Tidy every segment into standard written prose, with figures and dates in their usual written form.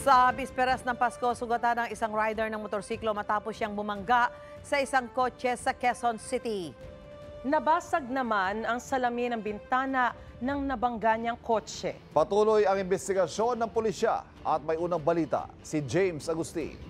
Sa bisperas ng Pasko, sugatan ng isang rider ng motorsiklo matapos siyang bumangga sa isang kotse sa Quezon City. Nabasag naman ang salamin ng bintana ng nabangga niyang kotse. Patuloy ang investigasyon ng pulisya at may unang balita si James Agustin.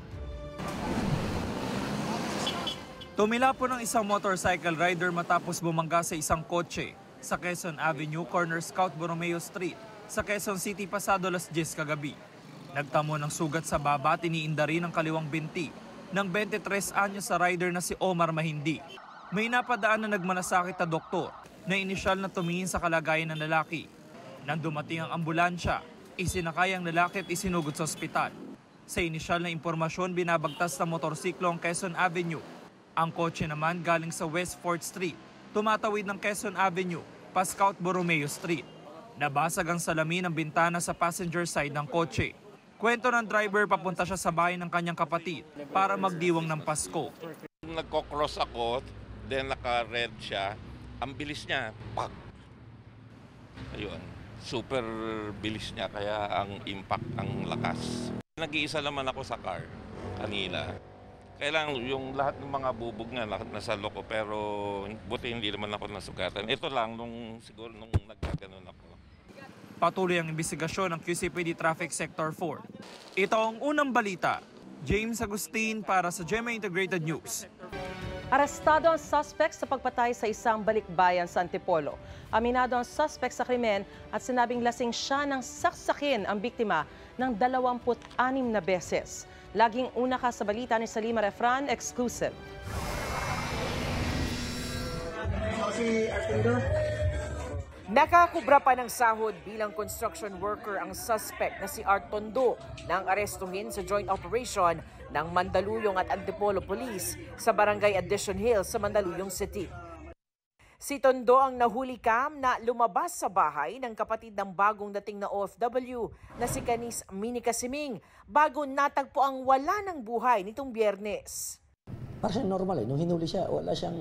Tumila po ng isang motorcycle rider matapos bumangga sa isang kotse sa Quezon Avenue, corner Scout Borromeo Street sa Quezon City pasado 10:00 kagabi. Nagtamo ng sugat sa baba at iniinda rin ang kaliwang binti ng 23 anyos sa rider na si Omar Mahindi. May napadaan na nagmanasakit na doktor na inisyal na tumingin sa kalagayan ng lalaki. Nang dumating ang ambulansya, isinakay ang lalaki at isinugod sa ospital. Sa inisyal na impormasyon, binabagtas sa motorsiklo ang Quezon Avenue. Ang kotse naman galing sa West 4th Street, tumatawid ng Quezon Avenue, pa Scout Borromeo Street. Nabasag ang salamin ng bintana sa passenger side ng kotse. Kwento ng driver, papunta siya sa bahay ng kanyang kapatid para magdiwang ng Pasko. Nagko-cross ako, then naka-red siya. Ang bilis niya, pak! Ayun, super bilis niya, kaya ang impact, ang lakas. Nag-iisa naman ako sa car kanina. Kailangan yung lahat ng mga bubog nga nasa loko, pero buti hindi naman ako nasugatan. Ito lang, siguro nung nagkaganon ako. Patuloy ang investigasyon ng QCPD Traffic Sector 4. Ito ang unang balita. James Agustin para sa GMA Integrated News. Arestado ang suspect sa pagpatay sa isang balikbayan sa Antipolo. Aminado ang suspect sa krimen at sinabing lasing siya nang saksakin ang biktima ng 26 na beses. Laging una ka sa balita ni Salima Refran, exclusive. Nakakubra pa ng sahod bilang construction worker ang suspect na si Art Tondo nang arestuhin sa joint operation ng Mandaluyong at Antipolo Police sa Barangay Addition Hills sa Mandaluyong City. Si Tondo ang nahulikam na lumabas sa bahay ng kapatid ng bagong dating na OFW na si Canis Mini Casiming bago natagpo ang wala ng buhay nitong Biyernes. Parang normal nung hinuli siya, wala siyang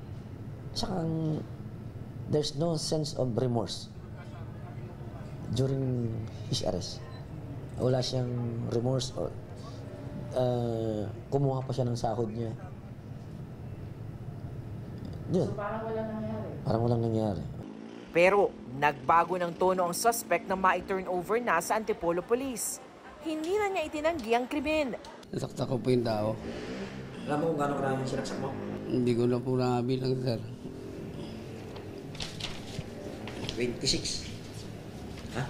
there's no sense of remorse during his arrest. Wala siyang remorse or kumuha pa siya ng sahod niya. Yun. So parang walang nangyari? Parang walang nangyari. Pero nagbago ng tono ang suspect na ma-turnover na sa Antipolo Police. Hindi na niya itinanggi ang krimen. Nasakta ko po yung tao. Alam mo kung gano'ng maraming sinaksak mo? Hindi ko na po nakabilang, sir. 26. Ha?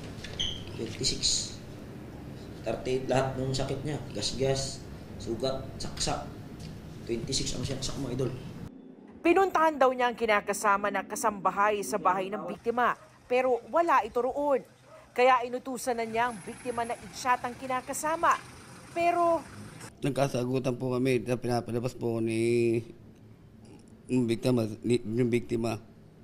26. 38 lahat ng sakit niya. Gas-gas, sugat, saksak. 26 ang sinaksak mo, idol. Pinuntahan daw niya ang kinakasama na kasambahay sa bahay ng biktima, pero wala ito roon. Kaya inutusan na niya ang biktima na i-chat ang kinakasama. Pero nagkasagutan po kami na pinapalabas po ni yung biktima.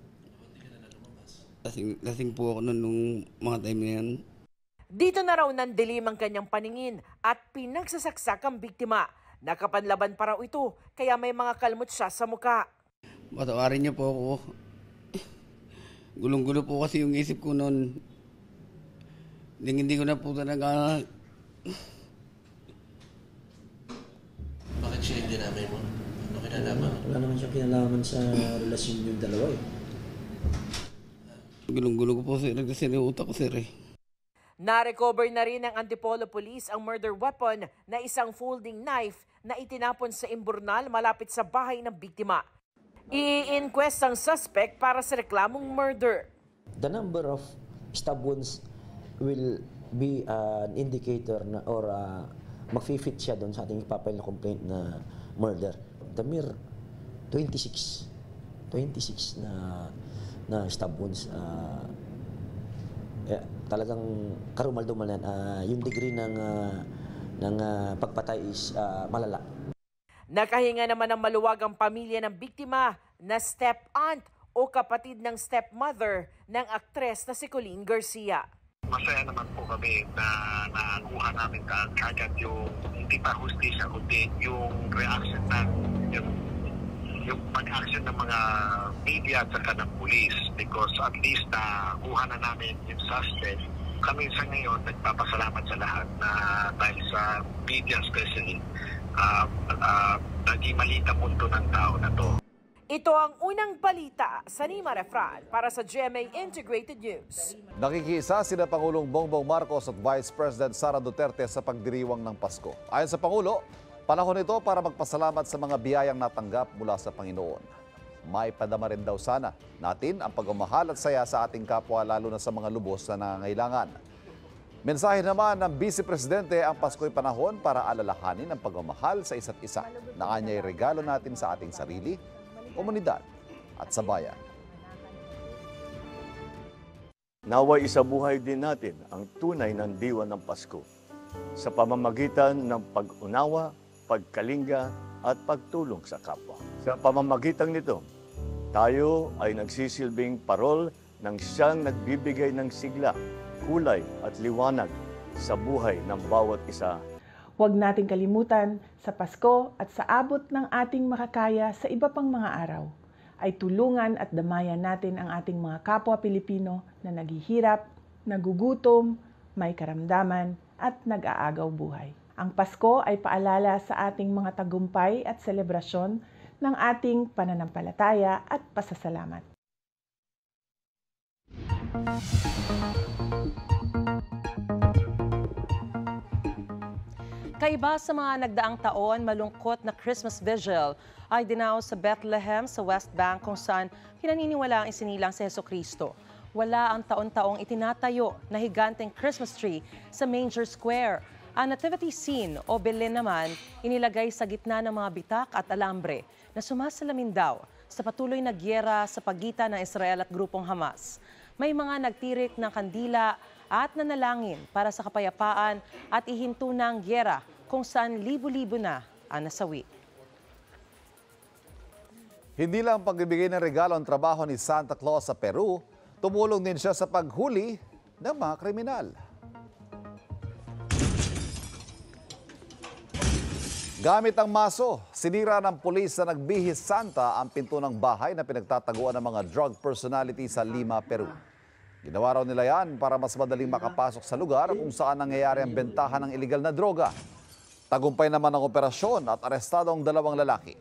Lasing po ako nung mga time na yan. Dito na raw nandilim ang kanyang paningin at pinagsasaksak ang biktima. Nakapanlaban pa raw ito, kaya may mga kalmot siya sa muka. Patawarin niyo po ako. Gulong-gulo po kasi yung isip ko noon. Hindi ko na po talaga. Bakit siya hindi namay mo? Ano kinalaman? Wala naman siyang kinalaman sa relasyon yung dalawa eh. Gulong-gulo ko po sir, kasi utak ko sir eh. Na-recover na rin ng Antipolo Police ang murder weapon na isang folding knife na itinapon sa imburnal malapit sa bahay ng biktima. I-inquest ang suspect para sa reklamong murder. The number of stab wounds will be an indicator na, or mag-fit siya doon sa ating ipapile na complaint na murder. The mere 26 na stab wounds. Talagang karumal-dumal yan. Yung degree ng pagpatay is malala. Nakahinga naman ng maluwag ang pamilya ng biktima na step-aunt o kapatid ng stepmother ng aktres na si Colleen Garcia. Masaya naman po kami na nakuha namin kagad yung hindi pa hustisya kundi yung reaction ng yung pag-action ng mga media at saka ng police, because at least nakuha na namin yung suspect kami sa ngayon nagpapasalamat sa lahat na dahil sa media especially, naging malita mundo ng tao na to. Ito ang unang balita sa Nima Refran para sa GMA Integrated News. Nakikisa sina Pangulong Bongbong Marcos at Vice President Sara Duterte sa pagdiriwang ng Pasko. Ayon sa Pangulo, panahon ito para magpasalamat sa mga biyayang natanggap mula sa Panginoon. May padama rin daw sana natin ang pagmamahal at saya sa ating kapwa lalo na sa mga lubos na nangangailangan. Mensahe naman ng Vice Presidente, ang Pasko'y panahon para alalahanin ang pagmamahal sa isa't isa na kanya'y regalo natin sa ating sarili, komunidad at sa bayan. Naway isabuhay din natin ang tunay ng diwa ng Pasko sa pamamagitan ng pag-unawa, pagkalinga at pagtulong sa kapwa. Sa pamamagitan nito, tayo ay nagsisilbing parol ng siyang nagbibigay ng sigla, kulay at liwanag sa buhay ng bawat isa. Huwag nating kalimutan, sa Pasko at sa abot ng ating makakaya sa iba pang mga araw, ay tulungan at damayan natin ang ating mga kapwa Pilipino na naghihirap, nagugutom, may karamdaman at nag-aagaw buhay. Ang Pasko ay paalala sa ating mga tagumpay at selebrasyon ng ating pananampalataya at pasasalamat. Kaiba sa mga nagdaang taon, malungkot na Christmas vigil ay dinaos sa Bethlehem sa West Bank kung saan pinaniniwala ang isinilang si Jesucristo. Wala ang taon-taong itinatayo na higanteng Christmas tree sa Manger Square. Ang nativity scene o Belen naman inilagay sa gitna ng mga bitak at alambre na sumasalamin daw sa patuloy na giyera sa pagitan ng Israel at grupong Hamas. May mga nagtirik ng kandila at nanalangin para sa kapayapaan at ihinto ng giyera kung saan libo-libo na ang nasawi. Hindi lang pagbibigay ng regalo ang trabaho ni Santa Claus sa Peru, tumulong din siya sa paghuli ng mga kriminal. Gamit ang maso, sinira ng pulis na nagbihis Santa ang pinto ng bahay na pinagtataguan ng mga drug personality sa Lima, Peru. Ginawa raw nila yan para mas madaling makapasok sa lugar kung saan nangyayari ang bentahan ng iligal na droga. Tagumpay naman ang operasyon at arestado ang 2 lalaki.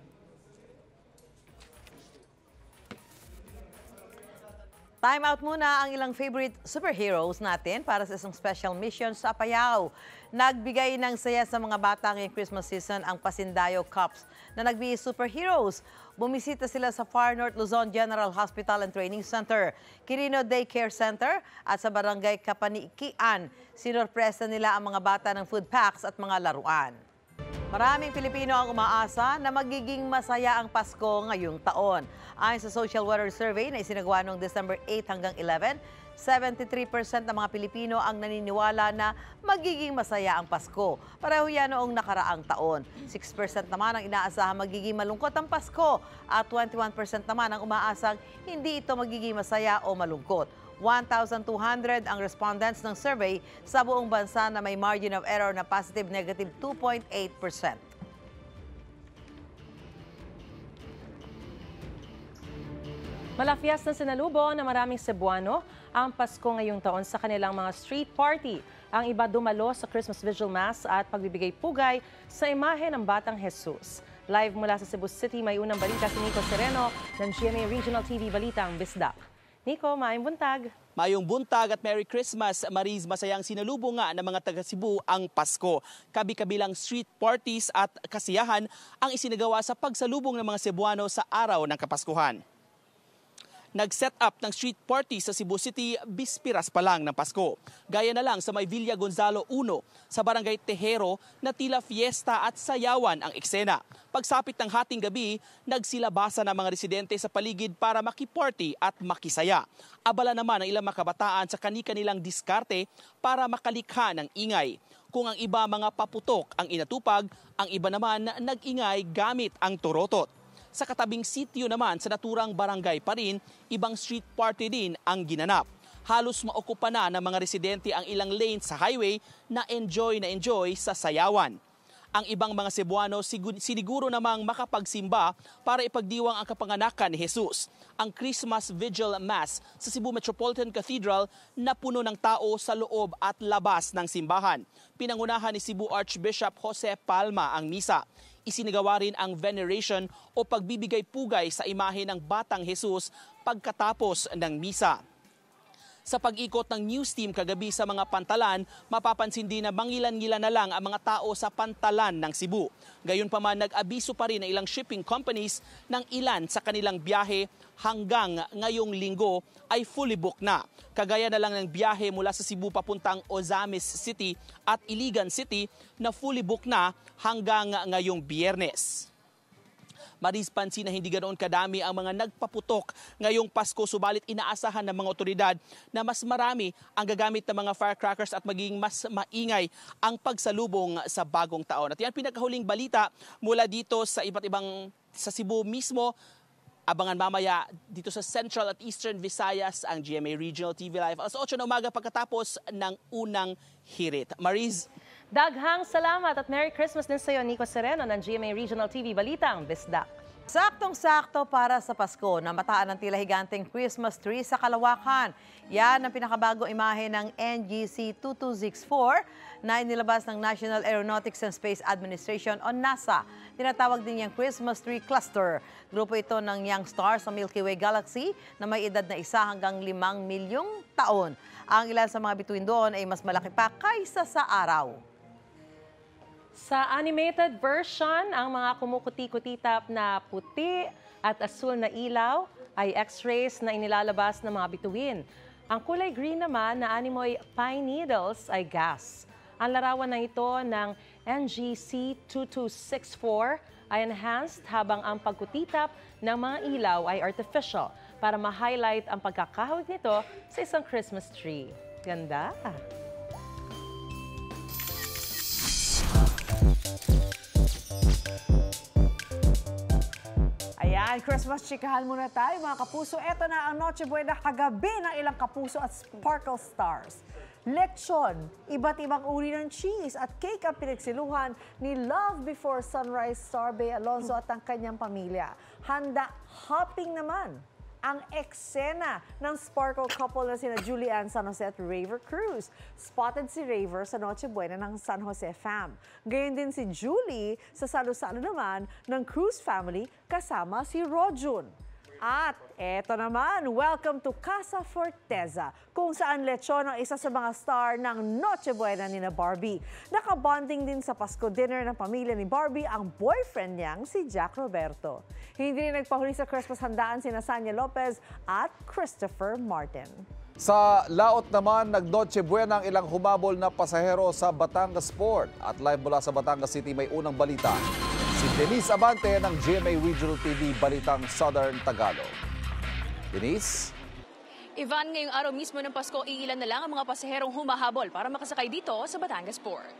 Time out muna ang ilang favorite superheroes natin para sa isang special mission sa Apayao. Nagbigay ng saya sa mga bata ngayong Christmas season ang Pasindayo Cups na nagbigay superheroes. Bumisita sila sa Far North Luzon General Hospital and Training Center, Quirino Daycare Center at sa Barangay Kapanikian. Sinorpresa nila ang mga bata ng food packs at mga laruan. Maraming Pilipino ang umaasa na magiging masaya ang Pasko ngayong taon. Ayon sa Social Weather Survey na isinagawa noong December 8 hanggang 11, 73% ng mga Pilipino ang naniniwala na magiging masaya ang Pasko. Pareho yan noong nakaraang taon. 6% naman ang inaasahang magiging malungkot ang Pasko at 21% naman ang umaasang hindi ito magiging masaya o malungkot. 1,200 ang respondents ng survey sa buong bansa na may margin of error na positive-negative 2.8%. Malafias na sinalubong na maraming Cebuano ang Pasko ngayong taon sa kanilang mga street party. Ang iba dumalo sa Christmas Vigil Mass at pagbibigay pugay sa imahe ng Batang Jesus. Live mula sa Cebu City, may unang balita si Nico Sereno ng GMA Regional TV Balitang Bisdak. Nico, maayong buntag. Mayong buntag at Merry Christmas, Mariz. Masayang sinalubong nga ng mga taga Cebu ang Pasko. Kabi-kabilang street parties at kasiyahan ang isinagawa sa pagsalubong ng mga Cebuano sa araw ng Kapaskuhan. Nag-set up ng street party sa Cebu City bispiras pa lang ng Pasko. Gaya na lang sa may Villa Gonzalo 1 sa Barangay Tejero na tila fiesta at sayawan ang eksena. Pagsapit ng hating gabi, nagsilabasa ng mga residente sa paligid para makiparty at makisaya. Abala naman ang ilang makabataan sa kani-kanilang diskarte para makalikha ng ingay. Kung ang iba mga paputok ang inatupag, ang iba naman nag-ingay gamit ang turotot. Sa katabing sitio naman sa naturang barangay pa rin, ibang street party din ang ginanap. Halos maokupa na ng mga residente ang ilang lanes sa highway na enjoy sa sayawan. Ang ibang mga Cebuano siniguro namang makapagsimba para ipagdiwang ang kapanganakan ni Jesus. Ang Christmas Vigil Mass sa Cebu Metropolitan Cathedral na puno ng tao sa loob at labas ng simbahan. Pinangunahan ni Cebu Archbishop Jose Palma ang misa. Isinagawa rin ang veneration o pagbibigay pugay sa imahe ng Batang Jesus pagkatapos ng misa. Sa pag-ikot ng news team kagabi sa mga pantalan, mapapansin din na mangilan-ngilan na lang ang mga tao sa pantalan ng Cebu. Gayunpaman, nag-abiso pa rin ang ilang shipping companies ng ilan sa kanilang biyahe hanggang ngayong linggo ay fully booked na. Kagaya na lang ng biyahe mula sa Cebu papuntang Ozamis City at Iligan City na fully booked na hanggang ngayong Biyernes. Maris, pansin na hindi ganoon kadami ang mga nagpaputok ngayong Pasko, subalit inaasahan ng mga otoridad na mas marami ang gagamit ng mga firecrackers at maging mas maingay ang pagsalubong sa bagong taon. At yan pinakahuling balita mula dito sa iba't ibang sa Cebu mismo. Abangan mamaya dito sa Central at Eastern Visayas ang GMA Regional TV Live alas 8 ng umaga pagkatapos ng unang hirit. Maris. Daghang salamat at Merry Christmas din sa iyo, Nico Sereno ng GMA Regional TV Balitang Bisdak. Saktong-sakto para sa Pasko, namataan ng tila higanteng Christmas tree sa Kalawakan. Yan ang pinakabagong imahe ng NGC 2264 na inilabas ng National Aeronautics and Space Administration o NASA. Tinatawag din niyang Christmas Tree Cluster. Grupo ito ng young stars sa Milky Way Galaxy na may edad na 1 hanggang 5 milyong taon. Ang ilan sa mga bituin doon ay mas malaki pa kaysa sa araw. Sa animated version, ang mga kumukuti-kutitap na puti at asul na ilaw ay X-rays na inilalabas ng mga bituin. Ang kulay green naman na animoy pine needles ay gas. Ang larawan na ito ng NGC 2264 ay enhanced habang ang pagkutitap ng mga ilaw ay artificial para ma-highlight ang pagkakahawig nito sa isang Christmas tree. Ganda! Ayan, Christmas chikahan muna tayo mga kapuso. Ito na ang Noche Buena kagabi ng ilang kapuso at sparkle stars. Lechon, iba't ibang uri ng cheese at cake ang pinagsiluhan ni Love Before Sunrise star Bea Alonzo at ang kanyang pamilya. Handa hopping naman ang eksena ng sparkle couple na sina Julian San Jose at Raver Cruz. Spotted si Raver sa Noche Buena ng San Jose fam. Gayon din si Julie sa salo-salo naman ng Cruz family kasama si Rojun. At eto naman, welcome to Casa Forteza, kung saan lechon ang isa sa mga star ng Noche Buena ni na Barbie. Nakabonding din sa Pasko dinner ng pamilya ni Barbie ang boyfriend niyang si Jack Roberto. Hindi rin nagpahuli sa Christmas handaan sina Sanya Lopez at Christopher Martin. Sa laot naman, nag-Noche Buena ang ilang humabol na pasahero sa Batangas Port. At live mula sa Batangas City may unang balita. Si Denise Abante ng GMA Regional TV Balitang Southern Tagalog. Denise? Ivan, ngayong araw mismo ng Pasko, iilan na lang ang mga pasaherong humahabol para makasakay dito sa Batangas Port.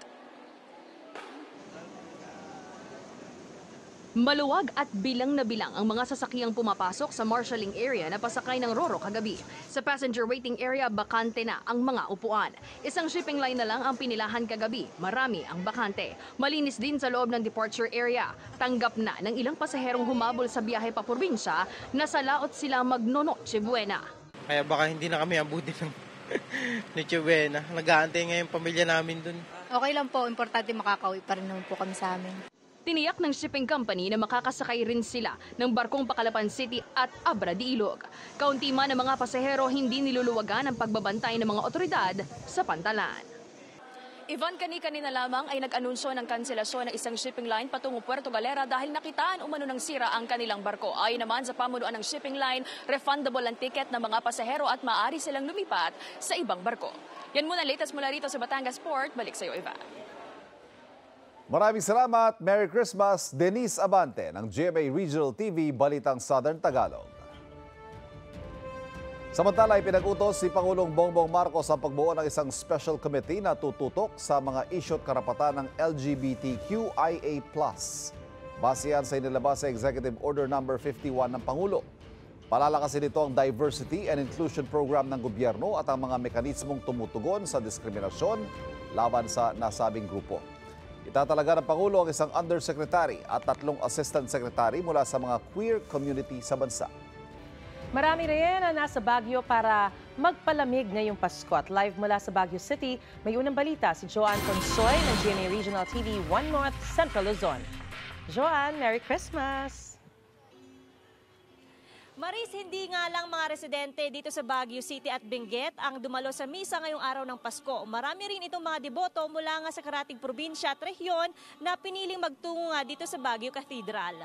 Maluwag at bilang na bilang ang mga sasakyang pumapasok sa marshalling area na pasakay ng Roro kagabi. Sa passenger waiting area, bakante na ang mga upuan. Isang shipping line na lang ang pinilahan kagabi. Marami ang bakante. Malinis din sa loob ng departure area. Tanggap na ng ilang pasaherong humabol sa biyahe pa probinsya na sa laot sila magnonoche buena. Kaya baka hindi na kami abutin ng Noche Buena. Nag-aantay ngayon pamilya namin dun. Okay lang po, importante makakauwi pa rin naman po kami sa amin. Tiniyak ng shipping company na makakasakay rin sila ng barkong Pacalapan City at Abra de Ilog. Kaunti man ng mga pasahero hindi niluluwagan ang pagbabantay ng mga otoridad sa pantalan. Ivan, kanina lamang ay nag-anunsyo ng kanselasyon ng isang shipping line patungo Puerto Galera dahil nakitaan umano ng sira ang kanilang barko. Ayon naman sa pamunuan ng shipping line, refundable ang ticket ng mga pasahero at maaari silang lumipat sa ibang barko. Yan muna latest mula rito sa Batangas Port. Balik sa iyo, Ivan. Maraming salamat. Merry Christmas, Denise Abante ng GMA Regional TV Balitang Southern Tagalog. Samantala, ipinag-utos si Pangulong Bongbong Marcos ang pagbuo ng isang special committee na tututok sa mga issue at karapatan ng LGBTQIA+. Base yan sa inilabas sa Executive Order No. 51 ng Pangulo. Palalakasin nito ang Diversity and Inclusion Program ng gobyerno at ang mga mekanismong tumutugon sa diskriminasyon laban sa nasabing grupo. Itatalaga ng Pangulo ang isang undersecretary at 3 assistant secretary mula sa mga queer community sa bansa. Marami rin na nasa Baguio para magpalamig ngayong Pasko. At live mula sa Baguio City, may unang balita si Joanne Consoy ng GMA Regional TV 1 North Central Luzon. Joanne, Merry Christmas! Maris, hindi nga lang mga residente dito sa Baguio City at Benguet ang dumalo sa misa ngayong araw ng Pasko. Marami rin itong mga deboto mula nga sa karatig probinsya at rehiyon na piniling magtungo nga dito sa Baguio Cathedral.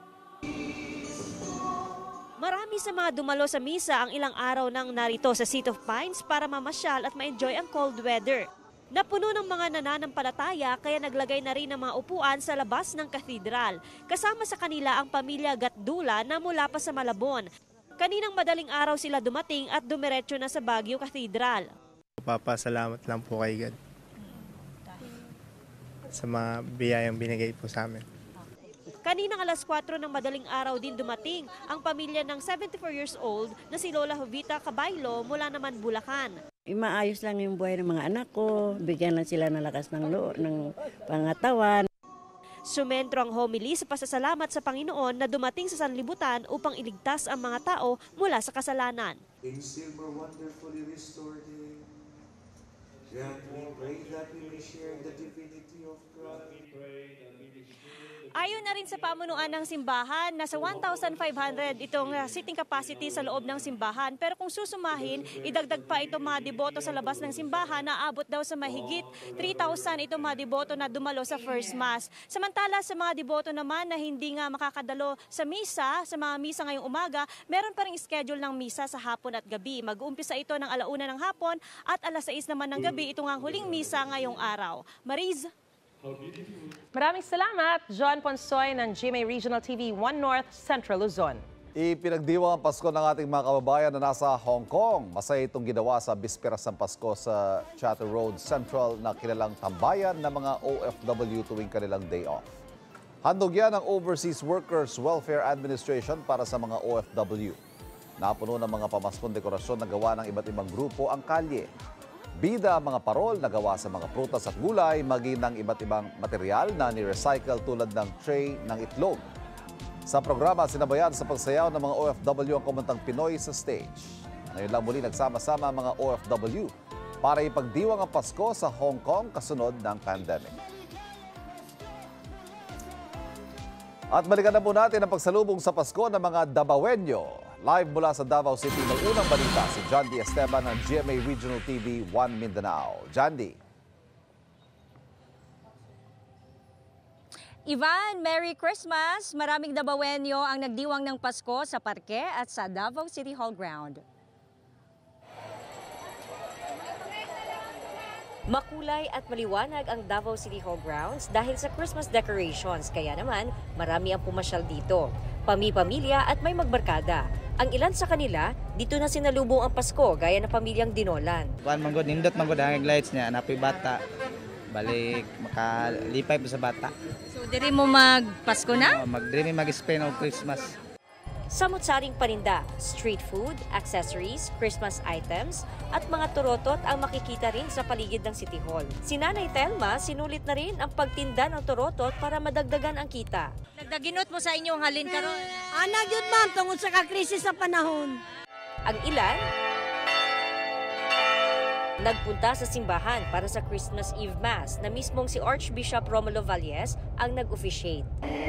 Marami sa mga dumalo sa misa ang ilang araw nang narito sa Seat of Pines para mamasyal at ma-enjoy ang cold weather. Napuno ng mga nananampalataya kaya naglagay na rin ng mga upuan sa labas ng katedral. Kasama sa kanila ang pamilya Gatdula na mula pa sa Malabon. Kaninang madaling araw sila dumating at dumiretso na sa Baguio Cathedral. Papasalamat lang po kay God sa mga biyayang binigay po sa amin. Kaninang alas 4 ng madaling araw din dumating ang pamilya ng 74 years old na si Lola Jovita Cabaylo mula naman Bulacan. Maayos lang yung buhay ng mga anak ko, bigyan lang sila ng lakas ng pangatawan. Sumentro ang homily sa pasasalamat sa Panginoon na dumating sa sanlibutan upang iligtas ang mga tao mula sa kasalanan. In silver wonderfully restored him, grant we pray that we may share the divinity of God. Ayon na rin sa pamunuan ng simbahan, nasa 1,500 itong seating capacity sa loob ng simbahan. Pero kung susumahin, idagdag pa itong mga deboto sa labas ng simbahan na abot daw sa mahigit 3,000 itong mga deboto na dumalo sa First Mass. Samantala sa mga deboto naman na hindi nga makakadalo sa misa, sa mga misa ngayong umaga, meron pa ring schedule ng misa sa hapon at gabi. Mag-uumpisa ito ng 1:00 ng hapon at 6:00 naman ng gabi. Ito nga ang huling misa ngayong araw. Mariz? Maraming salamat, Joanne Ponsoy ng GMA Regional TV 1 North Central Luzon. Ipinagdiwang ang Pasko ng ating mga kababayan na nasa Hong Kong. Masaya itong ginawa sa bisperas ng Pasko sa Chater Road Central na kilalang tambayan ng mga OFW tuwing kanilang day off. Handog yan ng Overseas Workers Welfare Administration para sa mga OFW. Napuno ng mga pamaskong dekorasyon na gawa ng iba't ibang grupo ang kalye. Bida ang mga parol na gawa sa mga prutas at gulay, maging ng iba't ibang material na ni-recycle tulad ng tray ng itlog. Sa programa, sinabayan sa pagsayaw ng mga OFW ang kumantang Pinoy sa stage. Ngayon lang muli nagsama-sama ang mga OFW para ipagdiwang ang Pasko sa Hong Kong kasunod ng pandemic. At balikan na po natin ang pagsalubong sa Pasko ng mga Davaoenyo. Live mula sa Davao City, may unang balita si John D. Esteban ng GMA Regional TV 1 Mindanao. John D. Ivan, Merry Christmas! Maraming Davaoenyo ang nagdiwang ng Pasko sa parke at sa Davao City Hall ground. Makulay at maliwanag ang Davao City Hall grounds dahil sa Christmas decorations, kaya naman marami ang pumasyal dito. Pami-pamilya at may magbarkada. Ang ilan sa kanila, dito na sinalubong ang Pasko gaya ng pamilyang Dinolan. Kuan manggod nindot manggod ang lights niya, napoy bata. Balik makalipay pa sa bata. So diri mo magpasko na? Magdiri mag-spend og Christmas. Samot-saring paninda, street food, accessories, Christmas items at mga turotot ang makikita rin sa paligid ng City Hall. Si Nanay Telma, sinulit na rin ang pagtinda ng turotot para madagdagan ang kita. Nagdaginot mo sa inyong halin karon. Anag yun ma'am, tungod sa kakrisis sa panahon. Ang ilan, nagpunta sa simbahan para sa Christmas Eve Mass na mismong si Archbishop Romulo Valles ang nag-officiate.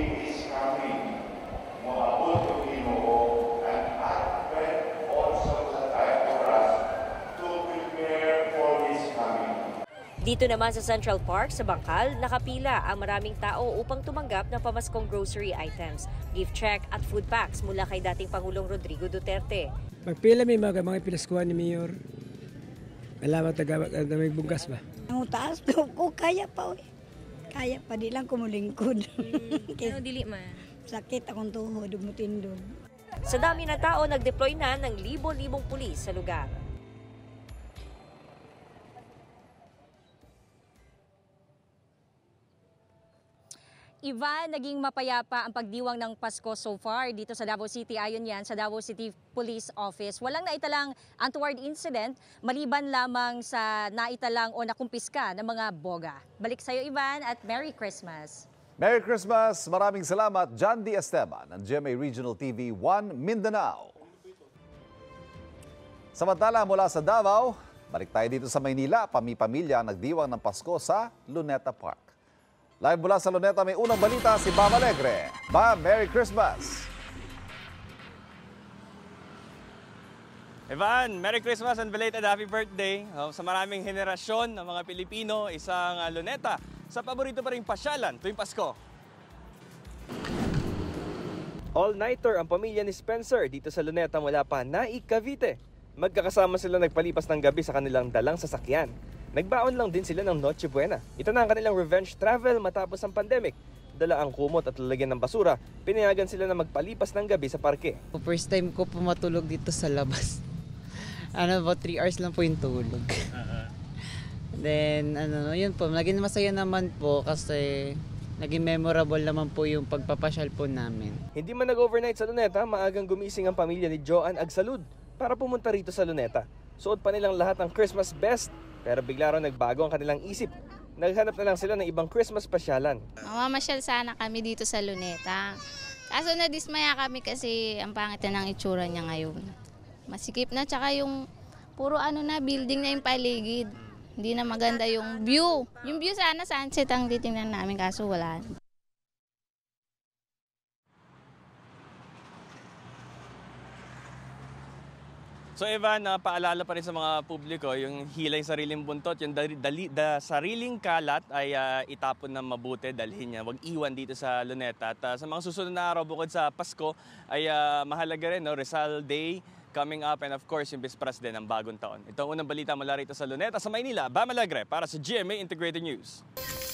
Dito naman sa Central Park sa Bangkal, nakapila ang maraming tao upang tumanggap ng pamaskong grocery items, gift check at food packs mula kay dating Pangulong Rodrigo Duterte. Magpila may mga pinaskuhan ni Mayor. Alamat na may bungkas ba? Ang taas ko kaya pa. Kaya pa, di lang kumulingkod. Ano dili man? Sakit akong tuhod, umutindog. Sa dami ng tao, nag-deploy na ng libo-libong pulis sa lugar. Ivan, naging mapayapa ang pagdiwang ng Pasko so far dito sa Davao City. Ayon yan sa Davao City Police Office. Walang naitalang untoward incident maliban lamang sa naitalang o nakumpiska ng mga boga. Balik sa iyo, Ivan, at Merry Christmas. Merry Christmas! Maraming salamat, John D. Esteban ng GMA Regional TV 1 Mindanao. Samantala mula sa Davao, balik tayo dito sa Maynila. Pamilya ang nagdiwang ng Pasko sa Luneta Park. Live mula sa Luneta, may unang balita si Bam Alegre. Bam, Merry Christmas! Ivan, Merry Christmas and belated happy birthday. Sa maraming henerasyon ng mga Pilipino, isang Luneta sa paborito pa rin pasyalan tuwing Pasko. All-nighter ang pamilya ni Spencer dito sa Luneta mula pa Naik, Cavite. Magkakasama sila nagpalipas ng gabi sa kanilang dalang sasakyan. Nagbaon lang din sila ng Noche Buena. Ito na ang kanilang revenge travel matapos ang pandemic. Dala ang kumot at lalagyan ng basura. Pinayagan sila na magpalipas ng gabi sa parke. First time ko po matulog dito sa labas. About 3 hours lang po yung tulog. Then, yun po, naging masaya naman po kasi naging memorable naman po yung pagpapasyal po namin. Hindi man nag-overnight sa Luneta, maagang gumising ang pamilya ni Joanne Agsalud para pumunta rito sa Luneta. Suot pa nilang lahat ang Christmas best, pero bigla raw nagbago ang kanilang isip. Naghanap na lang sila ng ibang Christmas pasyalan. Mamamasyal sana kami dito sa Luneta. Kaso nadismaya kami kasi ang pangit na ng itsura niya ngayon. Masikip na, tsaka yung puro building na yung paligid. Hindi na maganda yung view. Yung view sana sunset ang titingnan namin kaso wala. So Evan, paalala pa rin sa mga publiko, yung hilay sariling buntot, yung sariling kalat ay itapon na mabuti, dalhin niya. Huwag iwan dito sa Luneta. At sa mga susunod na araw bukod sa Pasko ay mahalaga rin, Rizal Day coming up, and of course yung Bisperas din ng bagong taon. Ito ang unang balita mula rito sa Luneta, sa Maynila. Bam Alegre para sa GMA Integrated News.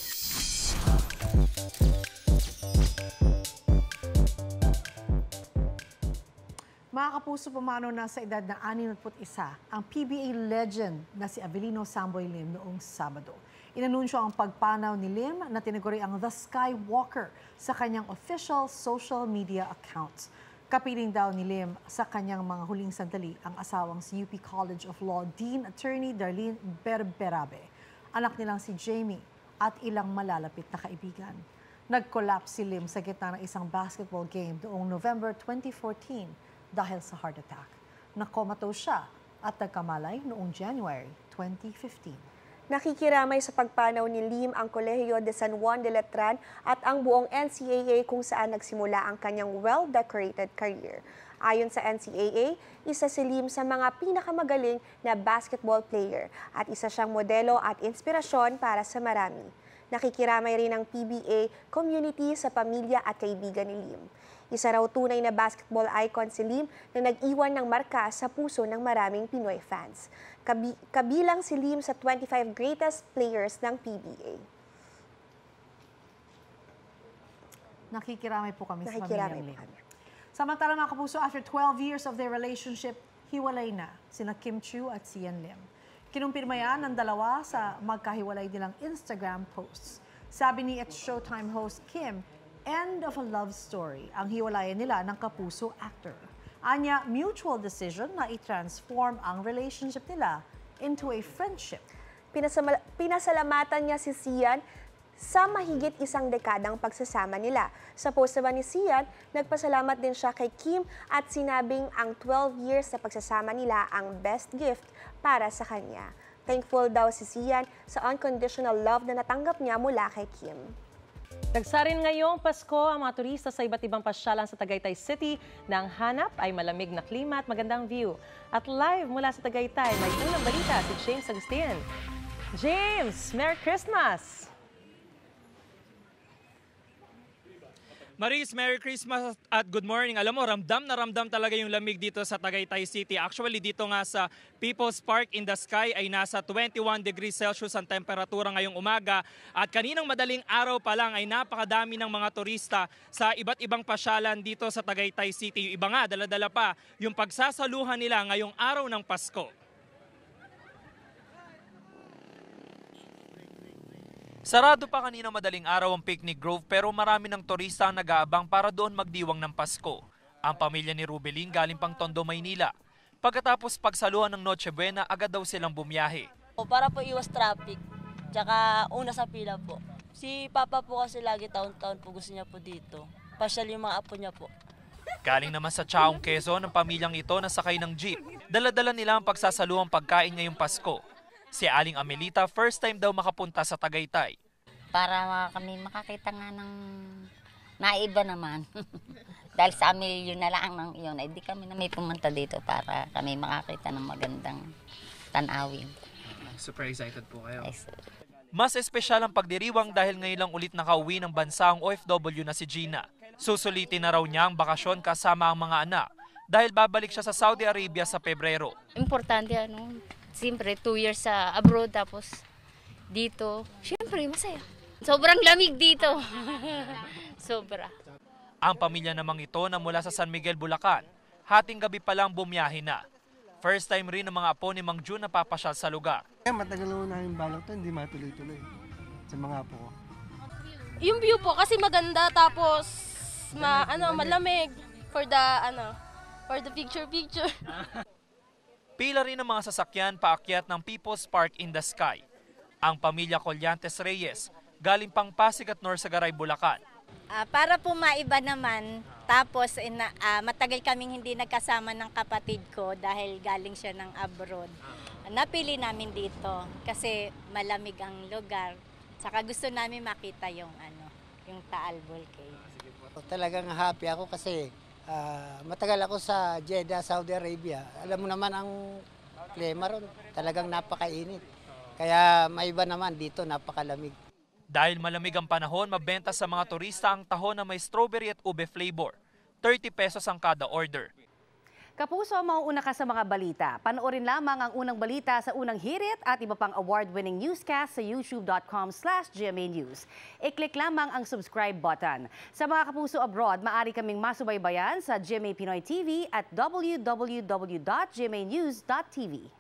Mga kapuso, pumanaw na sa edad na 61 ang PBA legend na si Avelino Samboy Lim noong Sabado. Inanunsyo ang pagpanaw ni Lim na tinaguri ang The Skywalker sa kanyang official social media accounts. Kapiling daw ni Lim sa kanyang mga huling sandali ang asawang si UP College of Law Dean Attorney Darlene Berberabe, anak nilang si Jamie at ilang malalapit na kaibigan. Nag-collapse si Lim sa gitna ng isang basketball game noong November 2014 dahil sa heart attack. Nakomato siya at nagkamalay noong January 2015. Nakikiramay sa pagpanaw ni Lim ang Kolehiyo de San Juan de Letran at ang buong NCAA kung saan nagsimula ang kanyang well-decorated career. Ayon sa NCAA, isa si Lim sa mga pinakamagaling na basketball player at isa siyang modelo at inspirasyon para sa marami. Nakikiramay rin ang PBA community sa pamilya at kaibigan ni Lim. Isa raw tunay na basketball icon si Lim na nag-iwan ng marka sa puso ng maraming Pinoy fans. Kabilang si Lim sa 25 greatest players ng PBA. Nakikiramay po kami sa Nakikiramay pamilyang Lim. po kami. Samantala mga kapuso, after 12 years of their relationship, hiwalay na sina Kim Chiu at Sian Lim. Kinumpirma yan ng dalawa sa magkahiwalay nilang Instagram posts. Sabi ni It's Showtime host Kim, end of a love story ang hiwalayan nila ng kapuso actor. Anya, mutual decision na i-transform ang relationship nila into a friendship. Pinasalamatan niya si Sian sa mahigit isang dekadang pagsasama nila. Sa post naman ni Sian, nagpasalamat din siya kay Kim at sinabing ang 12 years na pagsasama nila ang best gift para sa kanya. Thankful daw si Sian sa unconditional love na natanggap niya mula kay Kim. Nagsarin ngayong Pasko ang mga turista sa iba't ibang pasyalan sa Tagaytay City na ang hanap ay malamig na klima at magandang view. At live mula sa Tagaytay, may unang balita si James Agustin. James, Merry Christmas! Maris, Merry Christmas at good morning. Alam mo, ramdam na ramdam talaga yung lamig dito sa Tagaytay City. Actually, dito nga sa People's Park in the Sky ay nasa 21 degrees Celsius ang temperatura ngayong umaga. At kaninang madaling araw pa lang ay napakadami ng mga turista sa iba't ibang pasyalan dito sa Tagaytay City. Yung iba nga, dala-dala pa yung pagsasaluhan nila ngayong araw ng Pasko. Sarado pa kanina madaling araw ang Picnic Grove pero marami ng turista ang nag-aabang para doon magdiwang ng Pasko. Ang pamilya ni Rubelin galing pang Tondo, Maynila. Pagkatapos pagsaluhan ng Noche Buena, agad daw silang bumiyahe. Para po iwas traffic, tsaka una sa pila po. Si Papa po kasi lagi taon-taon po gusto niya po dito. Pasyal yung mga apo niya po. Galing naman sa Chaong, Quezon, ang pamilyang ito na sakay ng jeep. Dala-dala nila ang pagsasaluhang pagkain ngayong Pasko. Si Aling Amelita, first time daw makapunta sa Tagaytay. Para kami makakita nga ng naiba naman. Dahil sa amin yun na lang ng iyon, hindi kami na may pumunta dito para kami makakita ng magandang tanawin. Super excited po kayo. Mas espesyal ang pagdiriwang dahil ngayon lang ulit nakauwi ng bansa ang OFW na si Gina. Susulitin na raw niya ang bakasyon kasama ang mga anak dahil babalik siya sa Saudi Arabia sa Pebrero. Importante siyempre 2 years sa abroad tapos dito, siyempre masaya. Sobrang lamig dito. Sobra. Ang pamilya namang ito na mula sa San Miguel, Bulacan, hating gabi pa lang bumiyahe na. First time rin ng mga apo ni Mang June na papasyal sa lugar. Matagal na namin balak to, hindi matuloy-tuloy sa mga apo ko. Yung view po kasi maganda tapos malamig for the picture. Pila rin ng mga sasakyan paakyat ng People's Park in the Sky. Ang pamilya Collantes Reyes, galing pang Pasig at Norsagaray, Bulacan. Para po maiba naman, tapos matagal kaming hindi nagkasama ng kapatid ko dahil galing siya ng abroad. Napili namin dito kasi malamig ang lugar. Saka gusto namin makita yung Taal Volcano. Talagang happy ako kasi matagal ako sa Jeddah, Saudi Arabia. Alam mo naman ang klima ron, talagang napakainit. Kaya maiba naman dito, napakalamig. Dahil malamig ang panahon, mabenta sa mga turista ang tahon na may strawberry at ube flavor. 30 pesos ang kada order. Kapuso, mauuna ka sa mga balita. Panoorin lamang ang unang balita sa Unang Hirit at iba pang award-winning newscast sa youtube.com/GMA News. I-click lamang ang subscribe button. Sa mga kapuso abroad, maaari kaming masubaybayan sa GMA Pinoy TV at www.gmanews.tv.